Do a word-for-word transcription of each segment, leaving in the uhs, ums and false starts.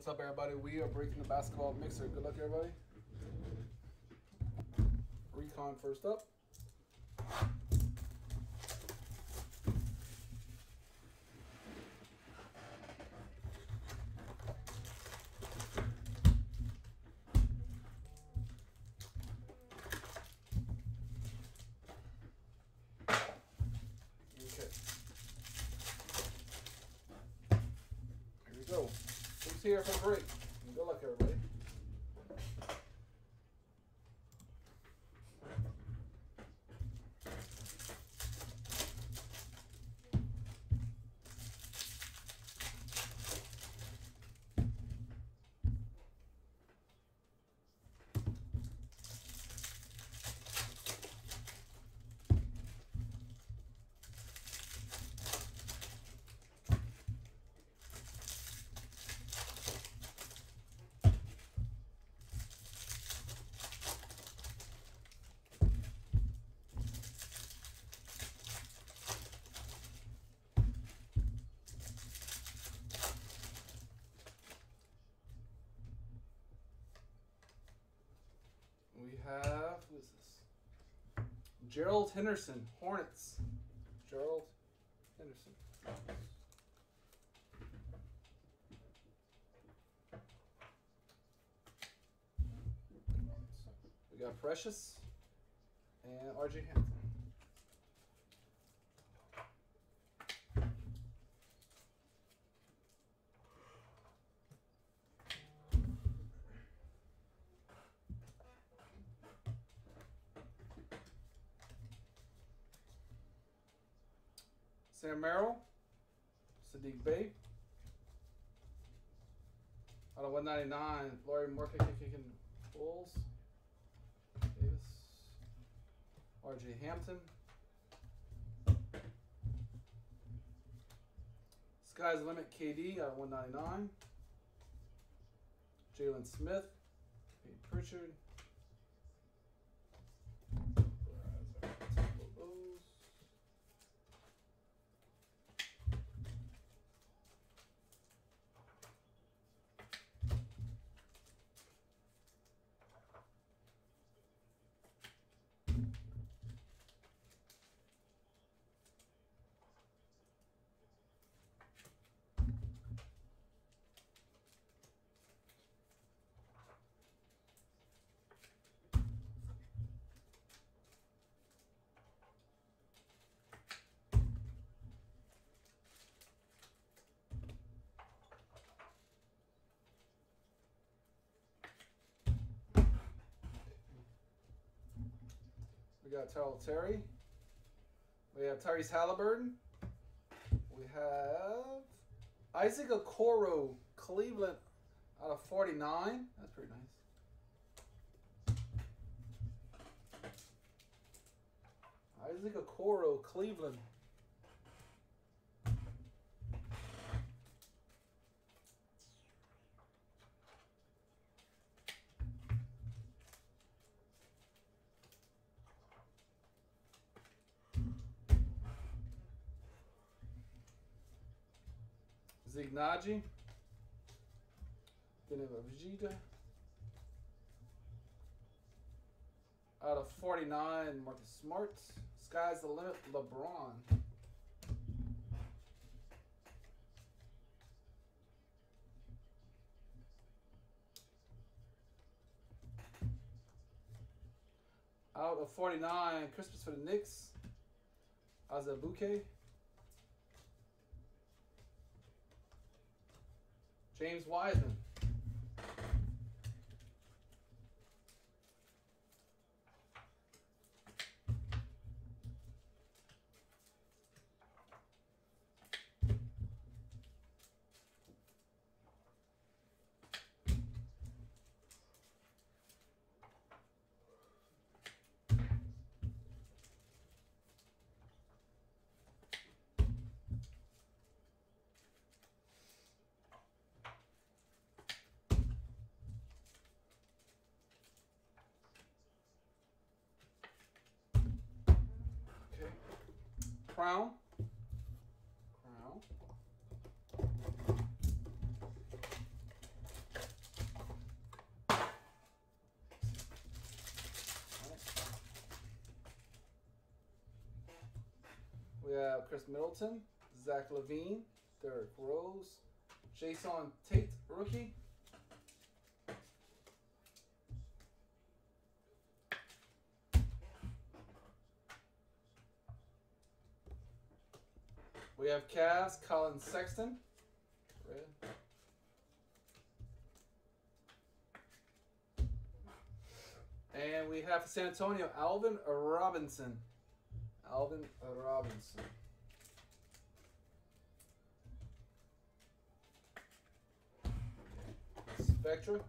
up, everybody? We are breaking the basketball mixer. Good luck, everybody. Recon first up. Go. Who's here for the break? Good luck, everybody. We have, who is this? Gerald Henderson, Hornets. Gerald Henderson. We got Precious and R J Hampton. Sam Merrill, Sadiq Bey. Out of one ninety-nine, Laurie Markkanen Bulls. Davis. R J Hampton. Sky's the Limit K D out of one ninety-nine. Jalen Smith. Peyton Pritchard. We got Terrell Terry. We have Tyrese Halliburton. We have Isaac Okoro, Cleveland, out of forty-nine. That's pretty nice. Isaac Okoro, Cleveland. Zeke Naji, Deneva Vegeta, out of forty-nine, Marcus Smart, Sky's the Limit, LeBron. Out of forty-nine, Christmas for the Knicks, Azubuike. James Wiseman. Crown. Crown. have Chris Middleton, Zach LaVine, Derrick Rose, Jason Tate, rookie. We have Cavs, Colin Sexton. Red. And we have San Antonio, Alvin Robinson. Alvin Robinson. Spectra.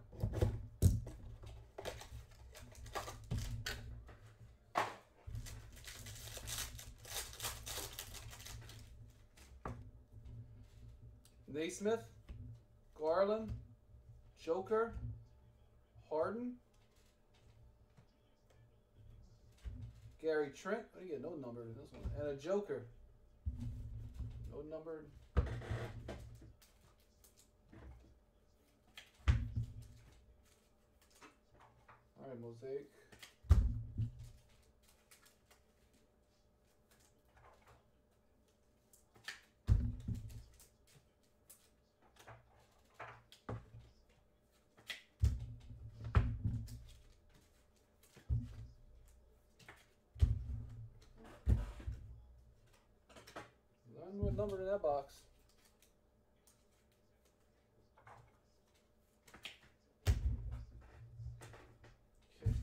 Naismith, Garland, Joker, Harden, Gary Trent. I didn't get no number in this one. And a Joker. No numbered. All right, Mosaic. What number in that box? Okay.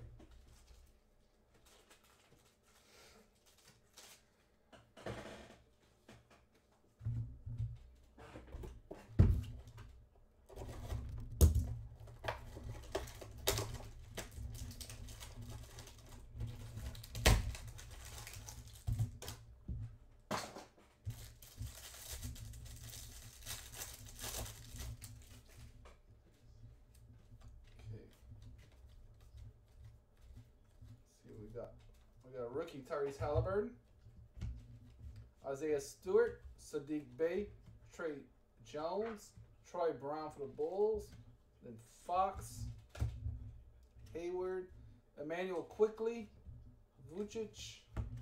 We got we got a rookie Tyrese Halliburton, Isaiah Stewart, Sadiq Bey, Trey Jones, Troy Brown for the Bulls, then Fox, Hayward, Emmanuel Quickly, Vucic.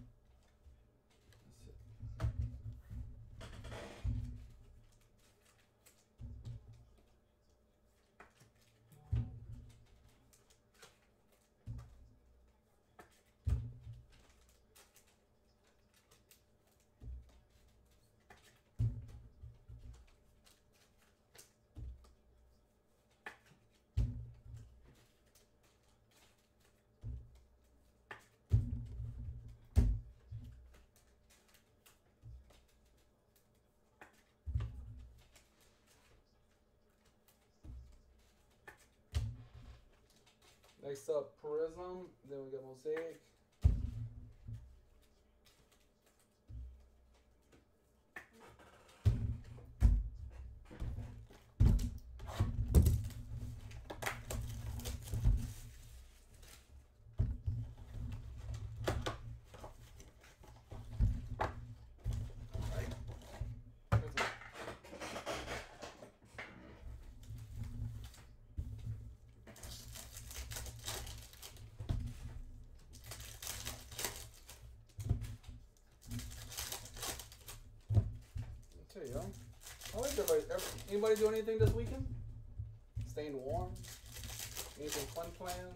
Next up, Prism. Then we got Mosaic. There you go. I like everybody. Anybody do anything this weekend? Staying warm? Anything fun planned?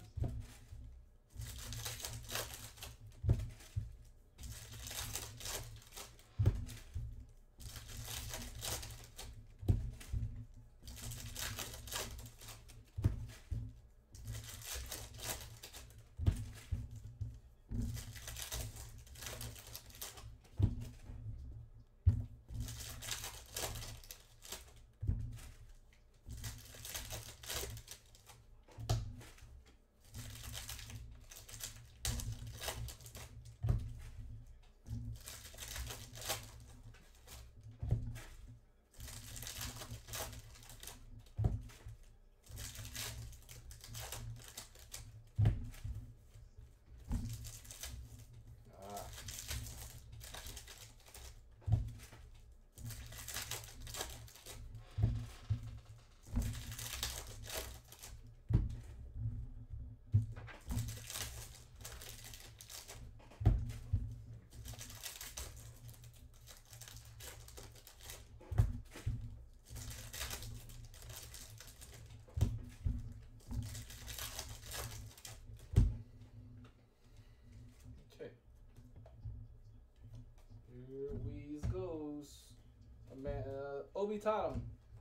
Tatum.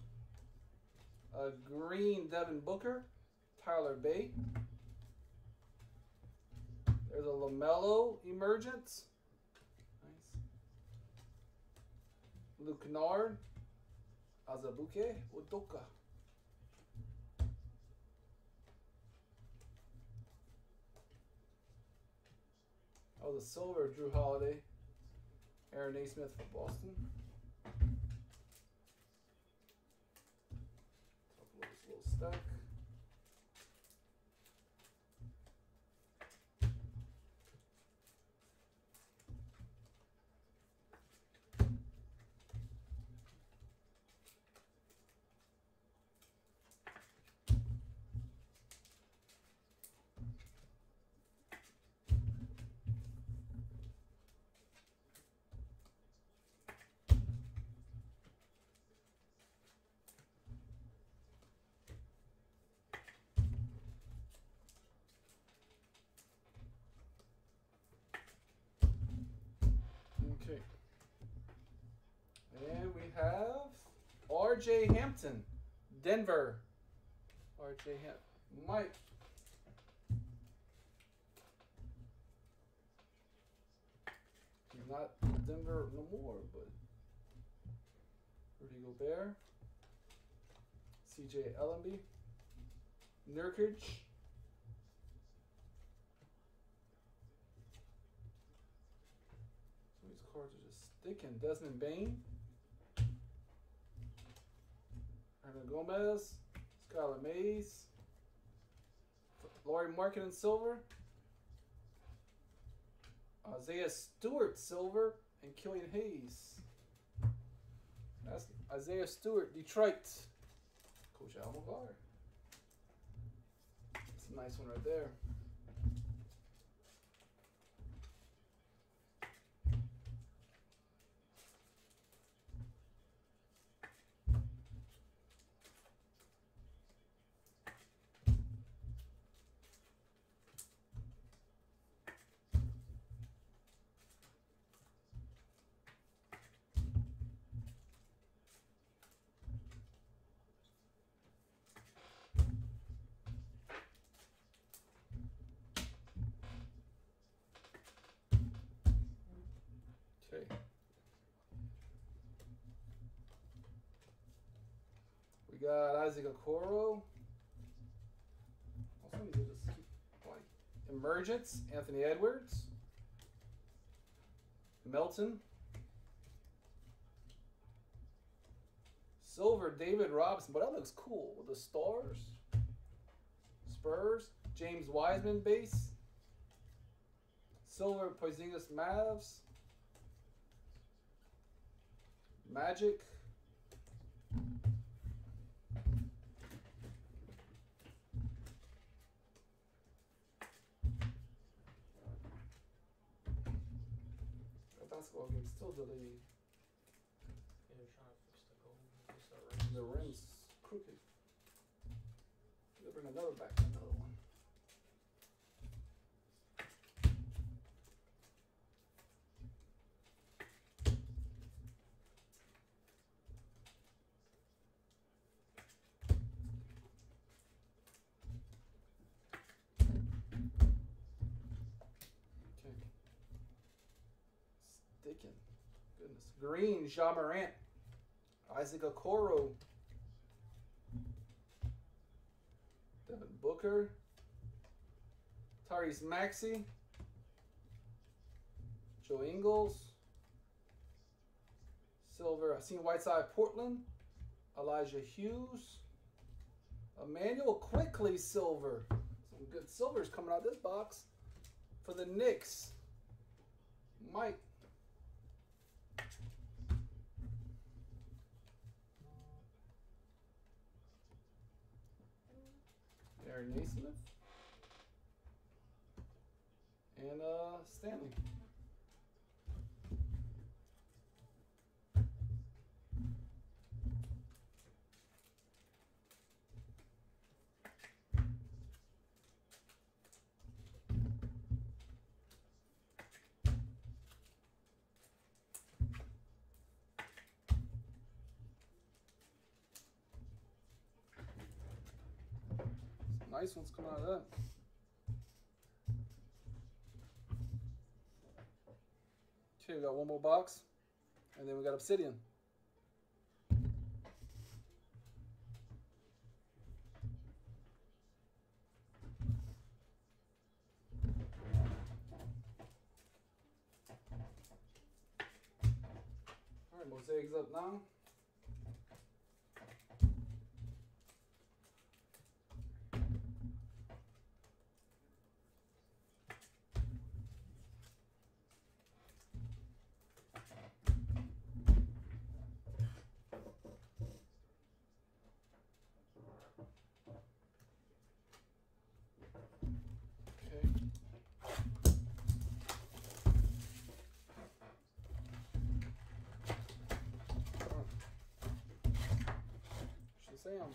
A green Devin Booker. Tyler Bate. There's a LaMelo Emergence. Nice. Luke Kennard. Azubuike Udoka. Oh, the silver Drew Holiday. Aaron Naismith for Boston. Top of this little stack. Okay. And we have R J Hampton, Denver. R J Hampton. Mike. He's not Denver no more, but Rudy Gobert. C J Ellenby. Nurkic. These cards are just sticking. Desmond Bain. Hernan Gomez. Skylar Mays. Laurie Markin in silver. Isaiah Stewart silver. And Killian Hayes. That's Isaiah Stewart, Detroit. Coach Almagar. That's a nice one right there. Okay. We got Isaac Okoro. Also need to just keep like Emergence, Anthony Edwards. Melton. Silver, David Robinson. But that looks cool with the stars. Spurs. James Wiseman base. Silver, Porzingis Mavs. Magic. That basketball game's still delayed. Yeah, they're trying to fix the goal. Fix the rims. The rim's crooked. They'll bring another back, another one. Sticking. Goodness. Green, Ja Morant. Isaac Okoro. Devin Booker. Tyrese Maxey. Joe Ingles. Silver. I've seen Whiteside Portland. Elijah Hughes. Emmanuel Quickly silver. Some good silvers coming out of this box for the Knicks. Mike. Aaron Naismith. And uh, Stanley. nice ones coming out of that. Okay, we got one more box, and then we got Obsidian. All right, Mosaic's up now. Shazam.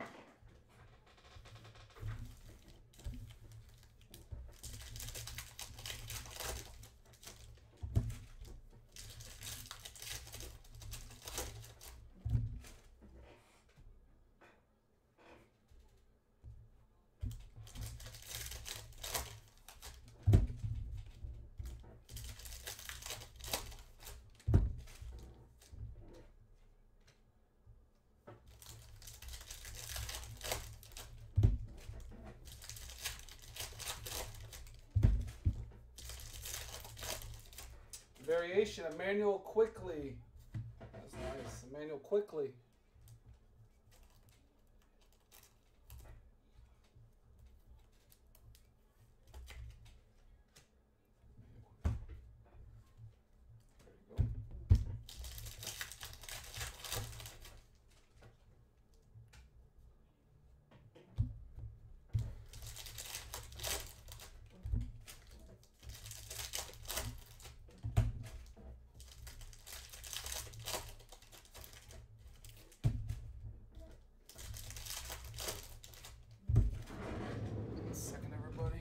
Variation, Emmanuel Quickly. That's nice. Emmanuel Quickly. There you go. Second, everybody.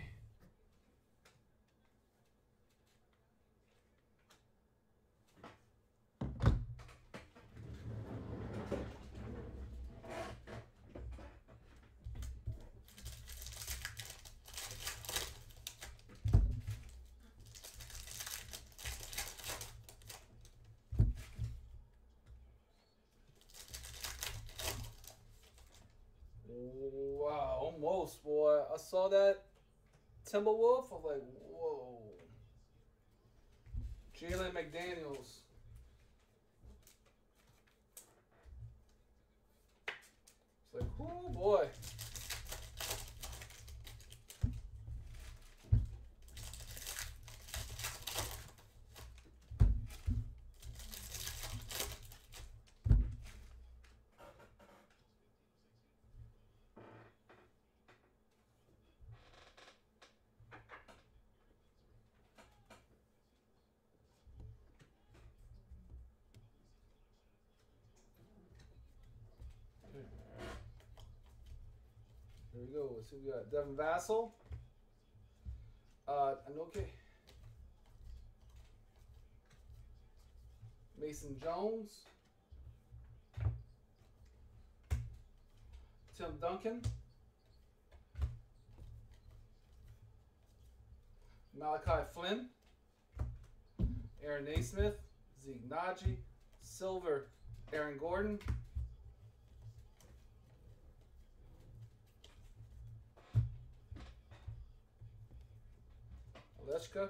Wow, almost, boy. I saw that Timberwolf. I was like, whoa. Jalen McDaniels. It's like, oh boy. Here we go. Let's see, we got Devin Vassell. Uh, Anoke. Mason Jones. Tim Duncan. Malachi Flynn. Aaron Naismith. Zeke Naji. Silver. Aaron Gordon. Leshka.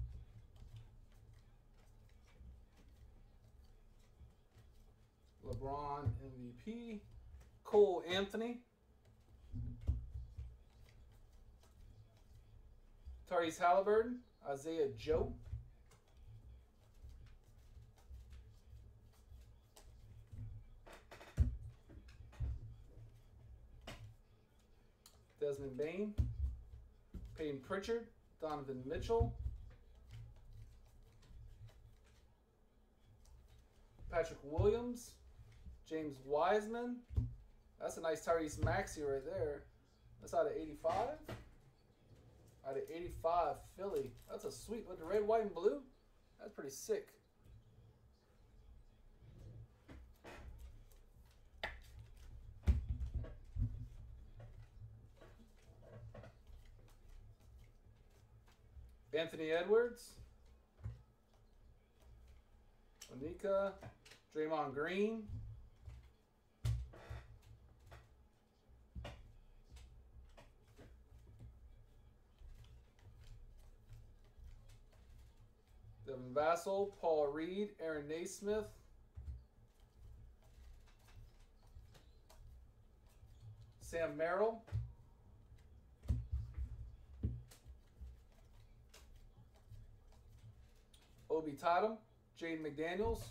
LeBron M V P. Cole Anthony. Tyrese Halliburton. Isaiah Joe. Desmond Bain. Peyton Pritchard. Donovan Mitchell. Patrick Williams. James Wiseman. That's a nice Tyrese Maxey right there. That's out of eighty-five. Out of eighty-five, Philly. That's a sweet, with the red, white, and blue. That's pretty sick. Anthony Edwards. Onika. Draymond Green. Devin Vassell, Paul Reed, Aaron Naismith. Sam Merrill. Obi Toppin, Jaden McDaniels.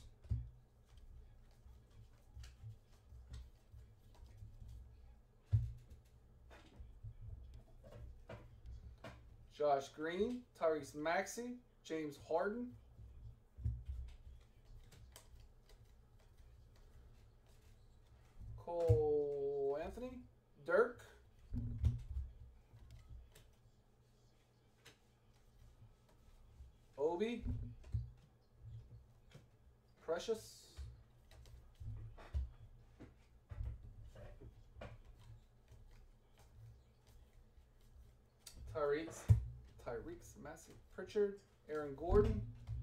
Josh Green, Tyrese Maxey, James Harden. Cole Anthony, Dirk. Obi. Precious. Tyreek. Tyreek Massey. Pritchard. Aaron Gordon.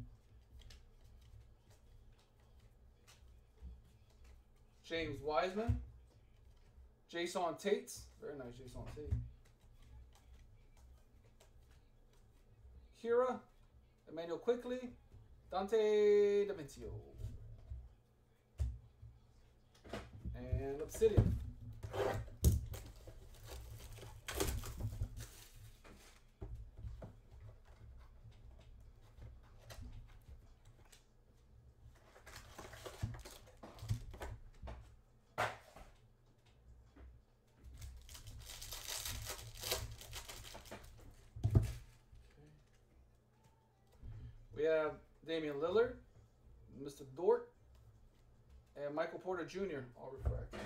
James Wiseman. Jason Tate. Very nice Jason Tate. Kira. Emmanuel Quickly. Dante DaVincio. And Obsidian. We have Damian Lillard, Mister Dort, and Michael Porter Junior all refracted.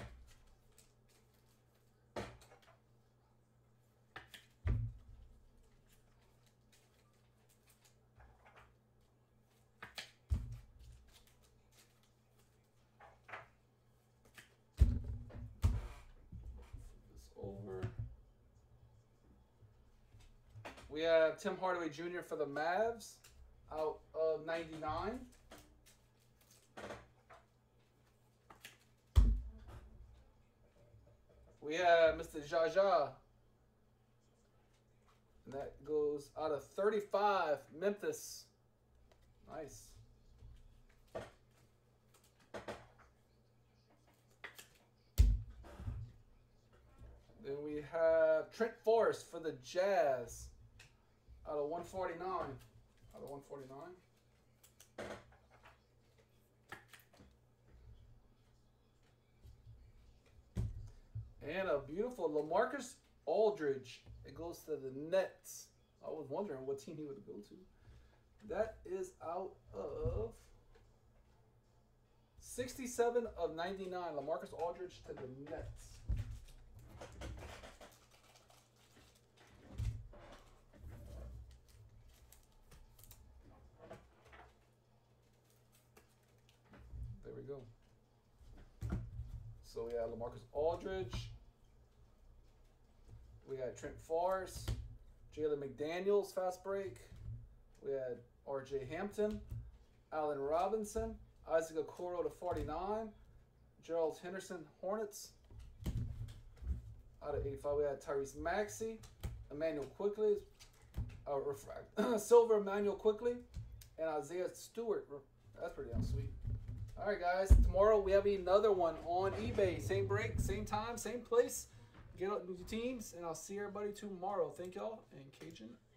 This over. We have Tim Hardaway Junior for the Mavs. Out of ninety-nine. We have Mister Jaja. And that goes out of thirty-five. Memphis. Nice. Then we have Trent Forrest for the Jazz. Out of one forty-nine. Out of one forty-nine. And a beautiful LaMarcus Aldridge. It goes to the Nets. I was wondering what team he would go to. That is out of sixty-seven of ninety-nine. LaMarcus Aldridge to the Nets. There we go. So we have LaMarcus Aldridge. We had Trent Forrest, Jalen McDaniels, fast break. We had R J Hampton, Allen Robinson, Isaac Okoro to forty-nine, Gerald Henderson, Hornets. Out of eighty-five, we had Tyrese Maxey, Emmanuel Quickly, uh, refract, Silver Emmanuel Quickly, and Isaiah Stewart. That's pretty damn sweet. All right, guys. Tomorrow we have another one on eBay. Same break, same time, same place. Get out your teams, and I'll see everybody tomorrow. Thank y'all, and Cajun